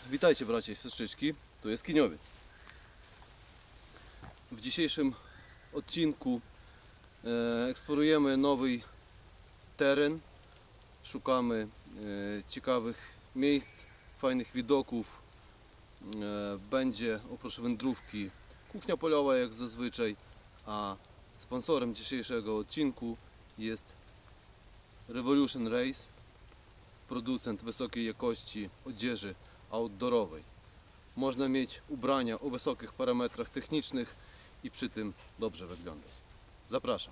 Witajcie bracia i siostrzyczki, tu jest Kiniowiec. W dzisiejszym odcinku eksplorujemy nowy teren, szukamy ciekawych miejsc, fajnych widoków. Będzie oprócz wędrówki kuchnia polowa jak zazwyczaj, a sponsorem dzisiejszego odcinku jest Revolution Race, producent wysokiej jakości odzieży outdoorowej. Można mieć ubrania o wysokich parametrach technicznych i przy tym dobrze wyglądać. Zapraszam.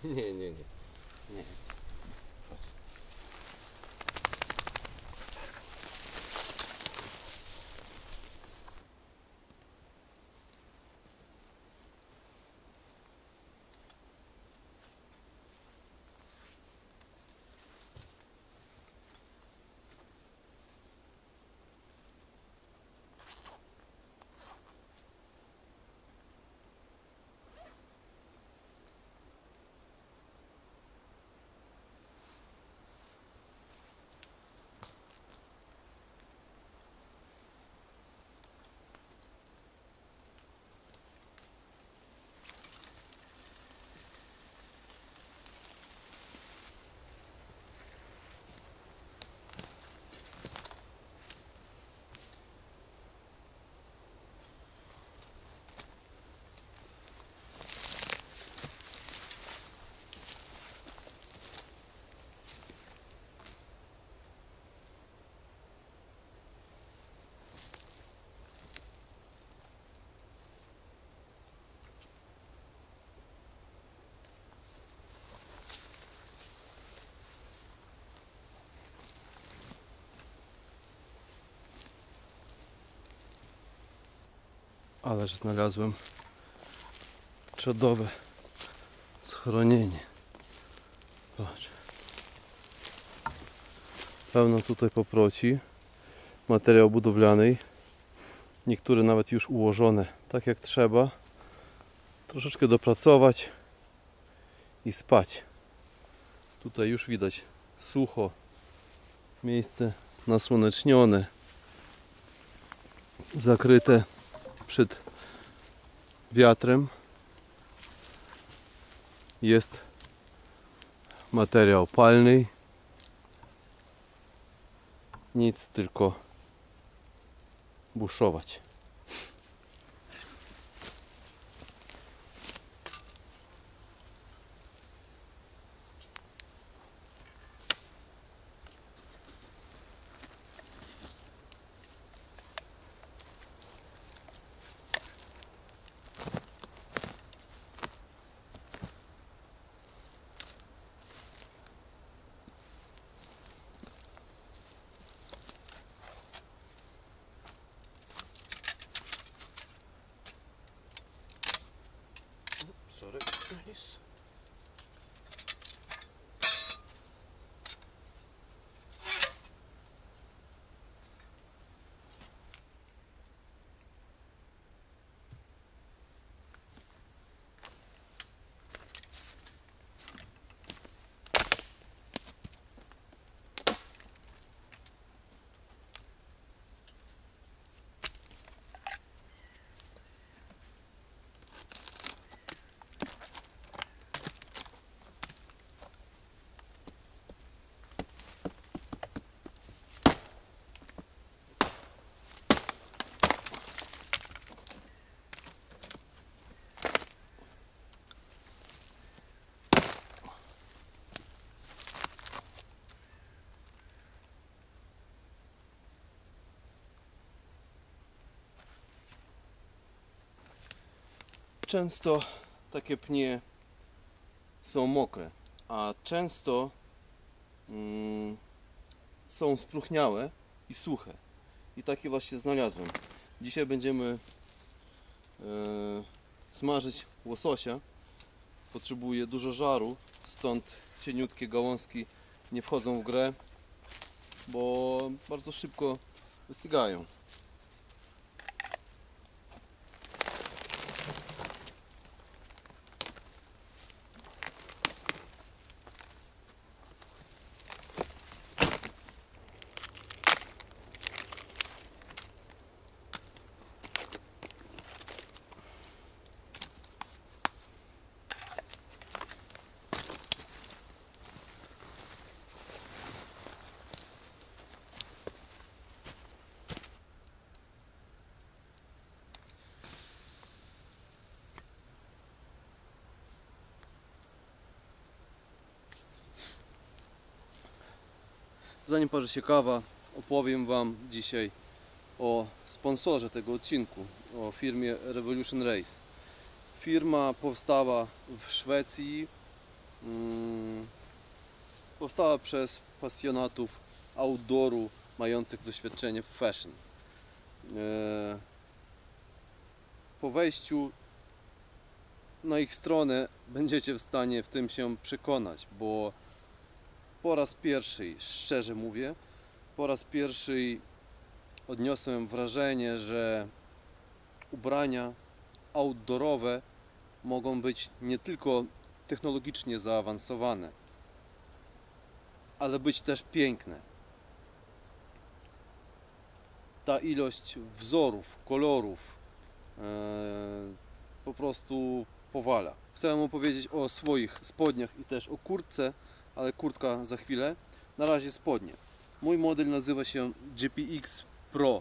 Nie. Nie. Ależ znalazłem czadowe schronienie. Patrz. Pełno tutaj poproci. Materiał budowlany. Niektóre nawet już ułożone tak jak trzeba. Troszeczkę dopracować i spać. Tutaj już widać sucho. Miejsce nasłonecznione. Zakryte przed wiatrem. Jest materiał palny. Nic, tylko buszować. Sorry, guys. Często takie pnie są mokre, a często są spróchniałe i suche. I takie właśnie znalazłem. Dzisiaj będziemy smażyć łososia. Potrzebuje dużo żaru, stąd cieniutkie gałązki nie wchodzą w grę, bo bardzo szybko wystygają. Zanim parzy się kawa, opowiem Wam dzisiaj o sponsorze tego odcinku, o firmie Revolution Race. Firma powstała w Szwecji powstała przez pasjonatów outdooru mających doświadczenie w fashion. Po wejściu na ich stronę będziecie w stanie w tym się przekonać, bo po raz pierwszy, szczerze mówię, po raz pierwszy odniosłem wrażenie, że ubrania outdoorowe mogą być nie tylko technologicznie zaawansowane, ale być też piękne. Ta ilość wzorów, kolorów po prostu powala. Chcę opowiedzieć o swoich spodniach i też o kurtce, ale kurtka za chwilę. Na razie spodnie. Mój model nazywa się GPX Pro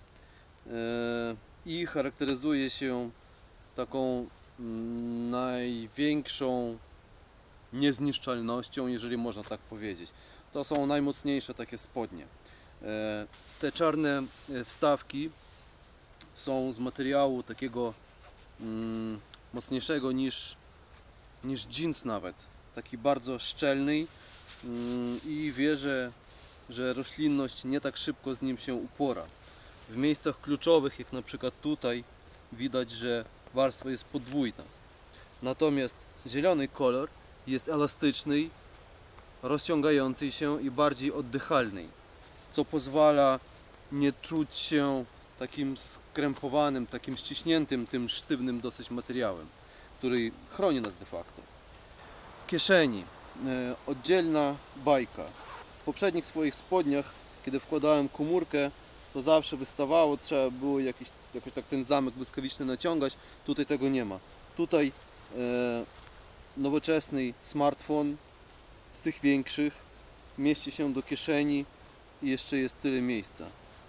i charakteryzuje się taką największą niezniszczalnością, jeżeli można tak powiedzieć. To są najmocniejsze takie spodnie. Te czarne wstawki są z materiału takiego mocniejszego niż jeans nawet. Taki bardzo szczelny i wierzę, że roślinność nie tak szybko z nim się upora. W miejscach kluczowych, jak na przykład tutaj, widać, że warstwa jest podwójna. Natomiast zielony kolor jest elastyczny, rozciągający się i bardziej oddychalny, co pozwala nie czuć się takim skrępowanym, takim ściśniętym, tym sztywnym dosyć materiałem, który chroni nas de facto. Kieszeni. Oddzielna bajka. W poprzednich swoich spodniach, kiedy wkładałem komórkę, to zawsze wystawało, trzeba było jakoś tak ten zamek błyskawiczny naciągać. Tutaj tego nie ma. Tutaj nowoczesny smartfon z tych większych mieści się do kieszeni i jeszcze jest tyle miejsca.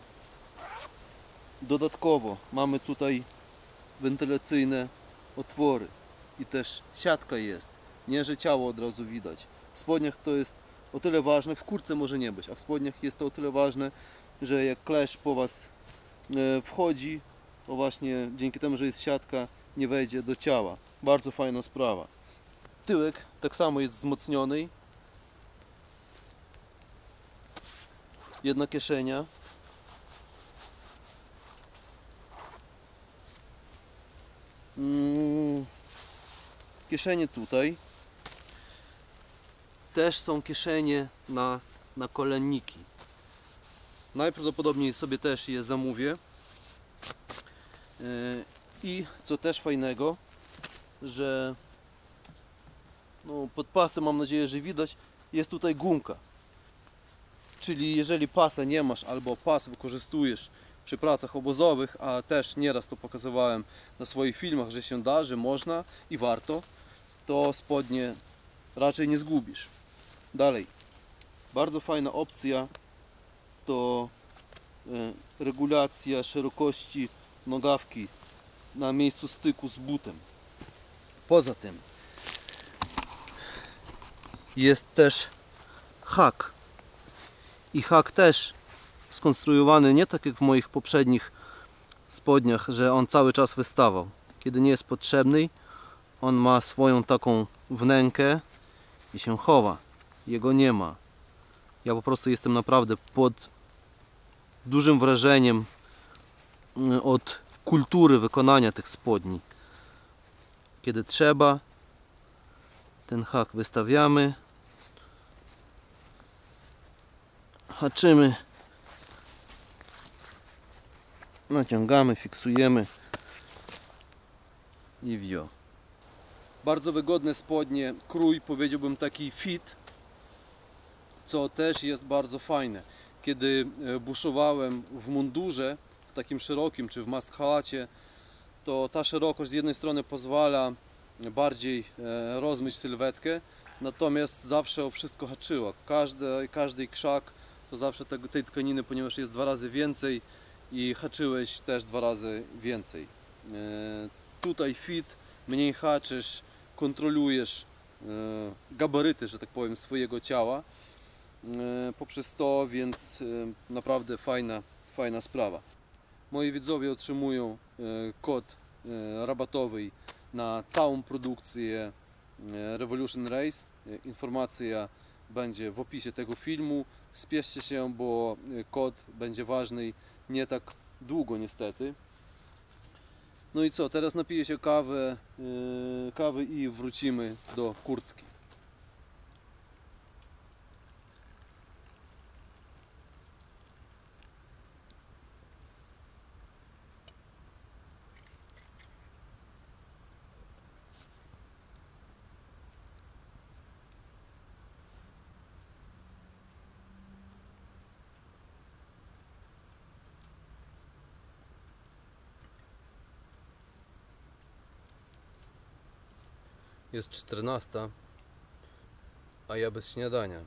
Dodatkowo mamy tutaj wentylacyjne otwory i też siatka jest, nie że ciało od razu widać. W spodniach to jest o tyle ważne, w kurtce może nie być, a w spodniach jest to o tyle ważne, że jak klesz po Was wchodzi, to właśnie dzięki temu, że jest siatka, nie wejdzie do ciała. Bardzo fajna sprawa. Tyłek tak samo jest wzmocniony. Jedna kieszenia. Kieszenie tutaj. Też są kieszenie na kolenniki. Najprawdopodobniej sobie też je zamówię. I co też fajnego, że pod pasem, mam nadzieję, że widać, jest tutaj gumka. Czyli jeżeli pasa nie masz albo pas wykorzystujesz przy pracach obozowych, a też nieraz to pokazywałem na swoich filmach, że się da, że można i warto, to spodnie raczej nie zgubisz. Dalej, bardzo fajna opcja to regulacja szerokości nogawki na miejscu styku z butem. Poza tym jest też hak. I hak też skonstruowany nie tak jak w moich poprzednich spodniach, że on cały czas wystawał. Kiedy nie jest potrzebny, on ma swoją taką wnękę i się chowa. Jego nie ma. Ja po prostu jestem naprawdę pod dużym wrażeniem od kultury wykonania tych spodni. Kiedy trzeba, ten hak wystawiamy, haczymy, naciągamy, fiksujemy i wio. Bardzo wygodne spodnie, krój, powiedziałbym taki fit, co też jest bardzo fajne. Kiedy buszowałem w mundurze, w takim szerokim, czy w maskalacie, to ta szerokość z jednej strony pozwala bardziej rozmyć sylwetkę, natomiast zawsze o wszystko haczyło. Każdy krzak to zawsze tej tkaniny, ponieważ jest 2 razy więcej i haczyłeś też 2 razy więcej. Tutaj fit, mniej haczysz, kontrolujesz gabaryty, że tak powiem, swojego ciała poprzez to, więc naprawdę fajna sprawa. Moi widzowie otrzymują kod rabatowy na całą produkcję Revolution Race Informacja będzie w opisie tego filmu. Spieszcie się, bo kod będzie ważny nie tak długo niestety. No i co, teraz napiję się kawy i wrócimy do kurtki. Jest 14, a ja bez śniadania.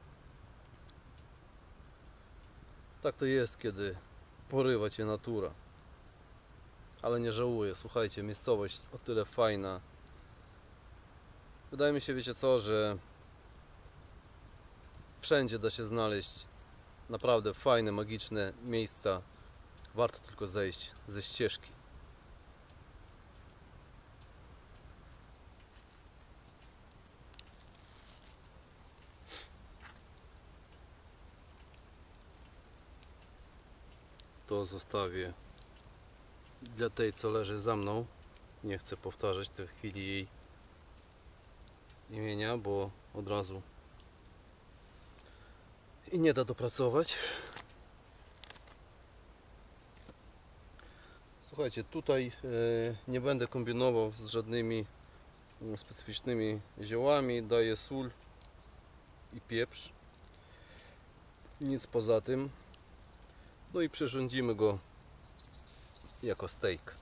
Tak to jest, kiedy porywa cię natura. Ale nie żałuję, słuchajcie, miejscowość o tyle fajna. Wydaje mi się, wiecie co, że wszędzie da się znaleźć naprawdę fajne, magiczne miejsca. Warto tylko zejść ze ścieżki. To zostawię dla tej, co leży za mną. Nie chcę powtarzać w tej chwili jej imienia, bo od razu i nie da dopracować. Słuchajcie, tutaj nie będę kombinował z żadnymi specyficznymi ziołami. Daję sól i pieprz. Nic poza tym. No i przyrządzimy go jako steak.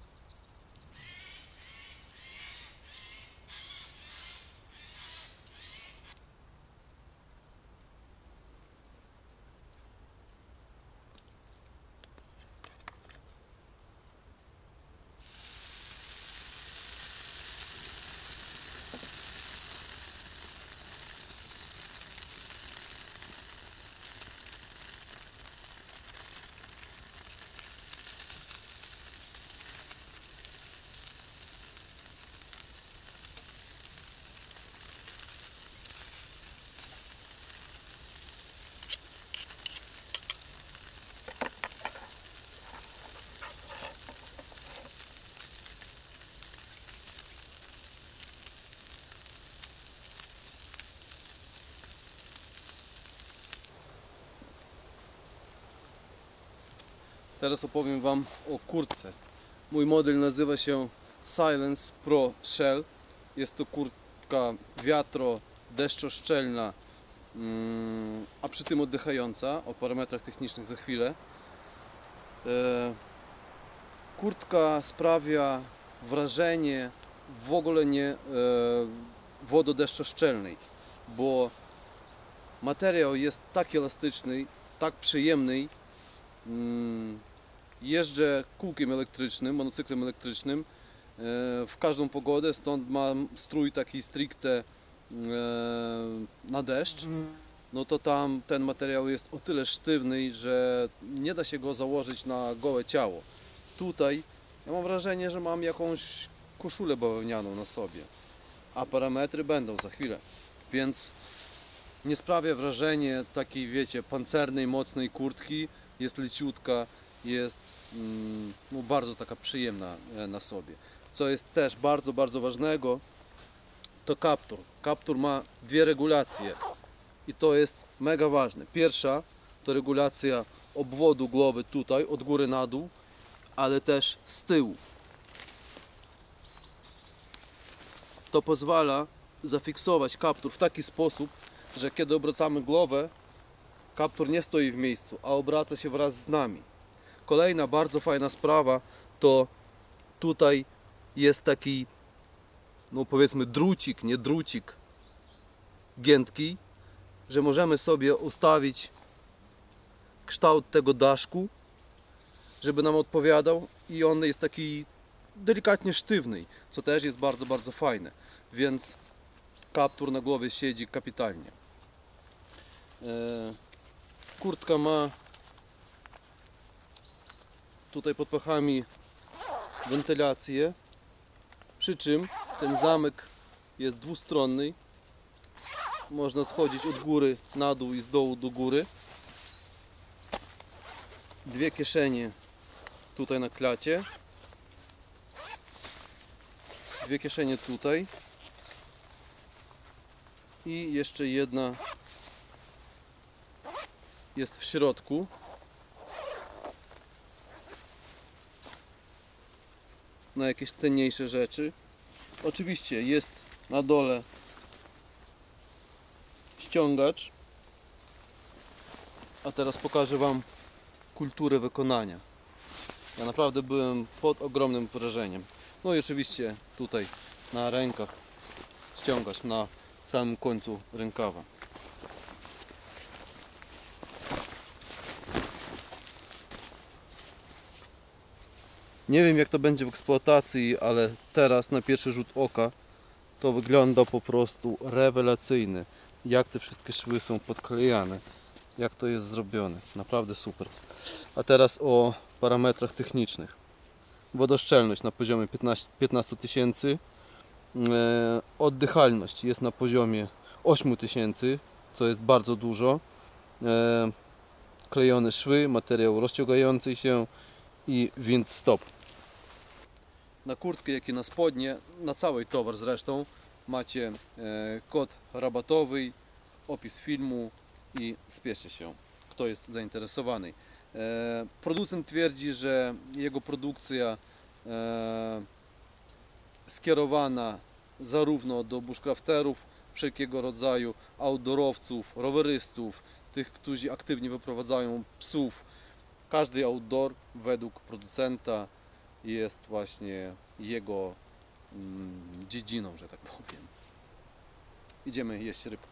Teraz opowiem Wam o kurtce. Mój model nazywa się Silence Pro Shell. Jest to kurtka wiatro-deszczoszczelna, a przy tym oddychająca. O parametrach technicznych za chwilę. Kurtka sprawia wrażenie w ogóle nie wododeszczoszczelnej, bo materiał jest tak elastyczny, tak przyjemny. Jeżdżę kółkiem elektrycznym, monocyklem elektrycznym w każdą pogodę, stąd mam strój taki stricte na deszcz. No to tam ten materiał jest o tyle sztywny, że nie da się go założyć na gołe ciało. Tutaj ja mam wrażenie, że mam jakąś koszulę bawełnianą na sobie, a parametry będą za chwilę, więc nie sprawia wrażenia takiej, wiecie, pancernej, mocnej kurtki. Jest leciutka, jest no, bardzo taka przyjemna na sobie. Co jest też bardzo, bardzo ważnego, to kaptur. Kaptur ma dwie regulacje i to jest mega ważne. Pierwsza to regulacja obwodu głowy tutaj, od góry na dół, ale też z tyłu. To pozwala zafiksować kaptur w taki sposób, że kiedy obracamy głowę, kaptur nie stoi w miejscu, a obraca się wraz z nami. Kolejna bardzo fajna sprawa to tutaj jest taki, no powiedzmy drucik, nie drucik, giętki, że możemy sobie ustawić kształt tego daszku, żeby nam odpowiadał, i on jest taki delikatnie sztywny, co też jest bardzo, bardzo fajne, więc kaptur na głowie siedzi kapitalnie. Kurtka ma tutaj pod pachami wentylację, przy czym ten zamek jest dwustronny można schodzić od góry na dół i z dołu do góry. Dwie kieszenie tutaj na klacie. Dwie kieszenie tutaj. I jeszcze jedna jest w środku. Na jakieś cenniejsze rzeczy. Oczywiście jest na dole ściągacz. A teraz pokażę Wam kulturę wykonania. Ja naprawdę byłem pod ogromnym wrażeniem. No i oczywiście tutaj na rękach ściągacz na samym końcu rękawa. Nie wiem jak to będzie w eksploatacji, ale teraz na pierwszy rzut oka to wygląda po prostu rewelacyjnie. Jak te wszystkie szwy są podklejane, jak to jest zrobione. Naprawdę super. A teraz o parametrach technicznych. Wodoszczelność na poziomie 15 000. Oddychalność jest na poziomie 8000, co jest bardzo dużo. Klejone szwy, materiał rozciągający się i wind stop. Na kurtkę, jak i na spodnie, na cały towar zresztą, macie kod rabatowy, opis filmu i spieszcie się, kto jest zainteresowany. Producent twierdzi, że jego produkcja skierowana zarówno do bushcrafterów wszelkiego rodzaju, outdoorowców, rowerystów, tych, którzy aktywnie wyprowadzają psów. Każdy outdoor według producenta jest właśnie jego dziedziną, że tak powiem. Idziemy jeść rybkę.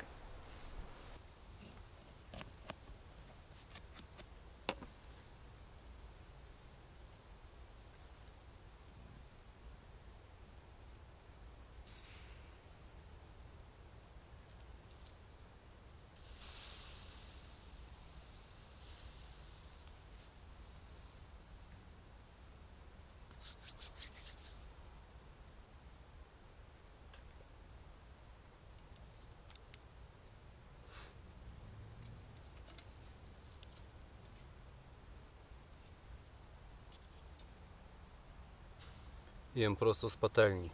Jem prosto z patelni.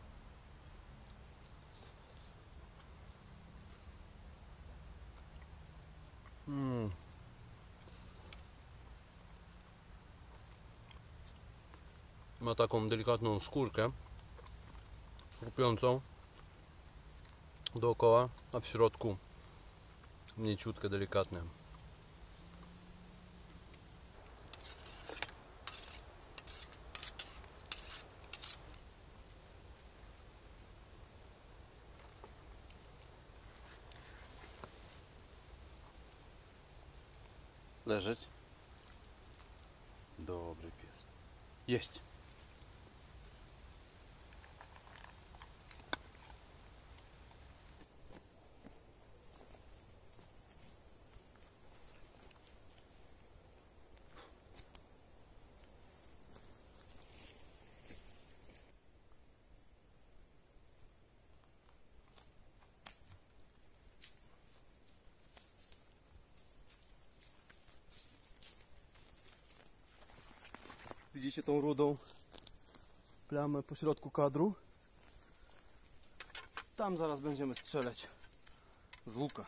Ma taką delikatną skórkę chrupiącą dookoła, a w środku mięciutkie, delikatne. Leżeć. Dobry pies. Jeść. Widzicie tą rudą plamę po środku kadru? Tam zaraz będziemy strzelać z łuka.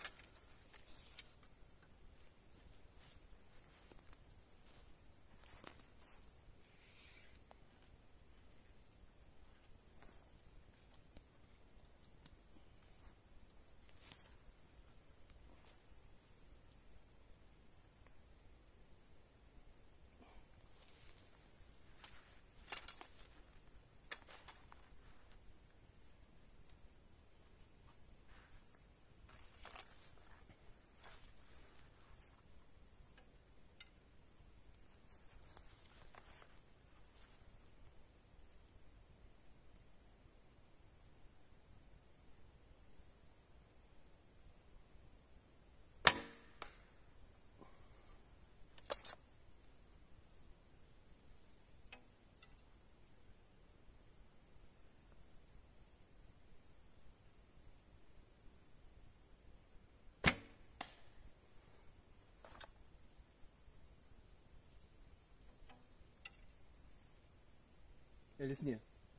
Elis, nie.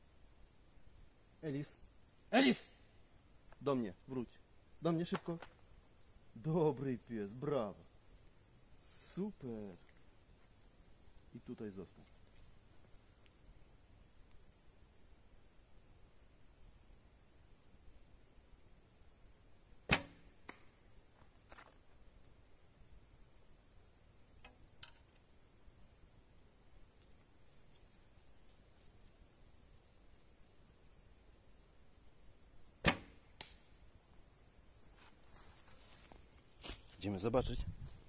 Elis. Elis! Do mnie, wróć. Do mnie szybko. Dobry pies, brawo. Super. I tutaj zostań. Idziemy zobaczyć.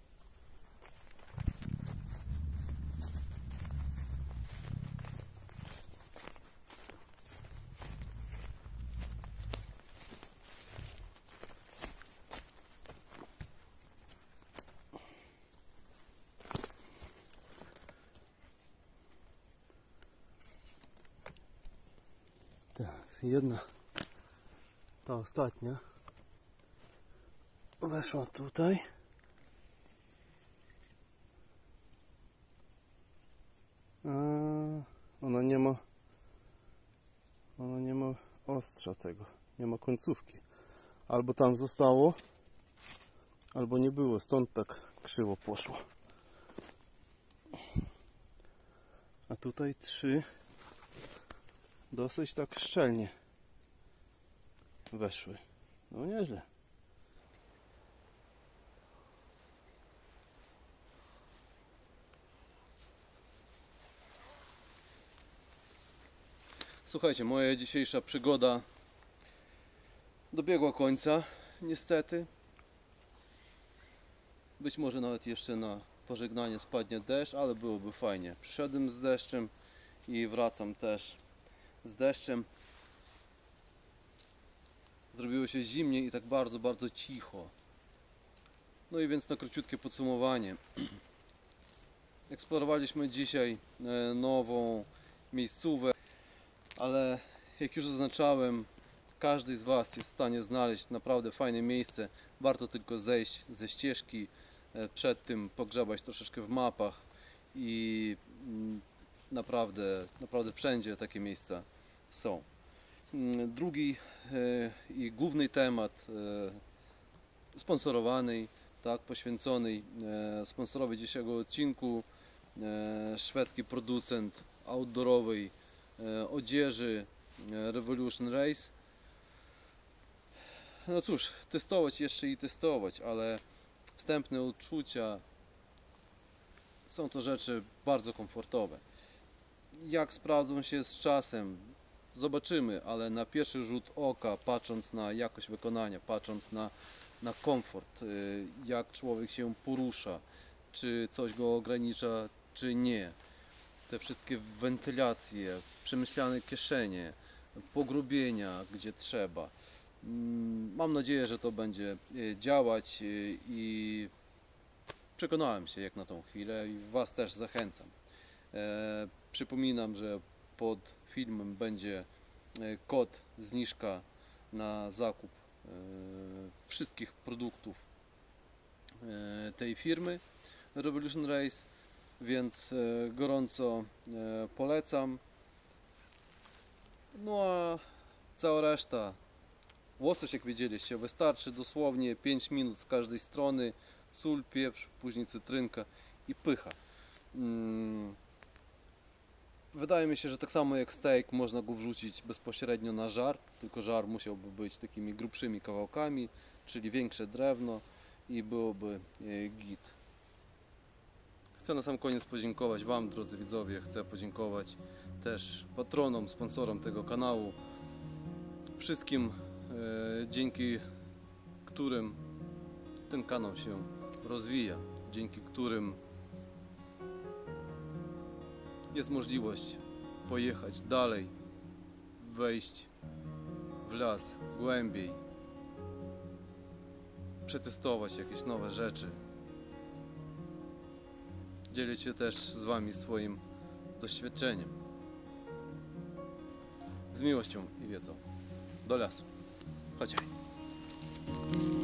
Tak, jedna, ta ostatnia weszła tutaj. Ona nie ma ostrza tego, nie ma końcówki. Albo tam zostało, albo nie było, stąd tak krzywo poszło. A tutaj 3 dosyć tak szczelnie weszły. No nieźle. Słuchajcie, moja dzisiejsza przygoda dobiegła końca, niestety. Być może nawet jeszcze na pożegnanie spadnie deszcz, ale byłoby fajnie. Przyszedłem z deszczem i wracam też z deszczem. Zrobiło się zimnie i tak bardzo, bardzo cicho. No i więc na króciutkie podsumowanie. Eksplorowaliśmy dzisiaj nową miejscówkę, ale jak już zaznaczałem, każdy z Was jest w stanie znaleźć naprawdę fajne miejsce. Warto tylko zejść ze ścieżki, przed tym pogrzebać troszeczkę w mapach i naprawdę wszędzie takie miejsca są. Drugi i główny temat sponsorowany, tak, poświęcony sponsorowi dzisiejszego odcinku, szwedzki producent outdoorowej odzieży Revolution Race. No cóż, testować jeszcze i testować, ale wstępne odczucia są to rzeczy bardzo komfortowe. Jak sprawdzą się z czasem, zobaczymy, ale na pierwszy rzut oka, patrząc na jakość wykonania, patrząc na komfort, jak człowiek się porusza, czy coś go ogranicza, czy nie, te wszystkie wentylacje, przemyślane kieszenie, pogrubienia, gdzie trzeba. Mam nadzieję, że to będzie działać i przekonałem się jak na tą chwilę i Was też zachęcam. Przypominam, że pod filmem będzie kod zniżka na zakup wszystkich produktów tej firmy Revolution Race, więc gorąco polecam. No a cała reszta, łosoś, jak wiedzieliście, wystarczy dosłownie 5 minut z każdej strony, sól, pieprz, później cytrynka i pycha. Wydaje mi się, że tak samo jak steak można go wrzucić bezpośrednio na żar, tylko żar musiałby być takimi grubszymi kawałkami, czyli większe drewno i byłoby git. Chcę na sam koniec podziękować Wam, drodzy widzowie, chcę podziękować też patronom, sponsorom tego kanału, wszystkim, dzięki którym ten kanał się rozwija, dzięki którym jest możliwość pojechać dalej, wejść w las głębiej, przetestować jakieś nowe rzeczy, dzielić się też z Wami swoim doświadczeniem. Z miłością i wiedzą. Do lasu. Chodź.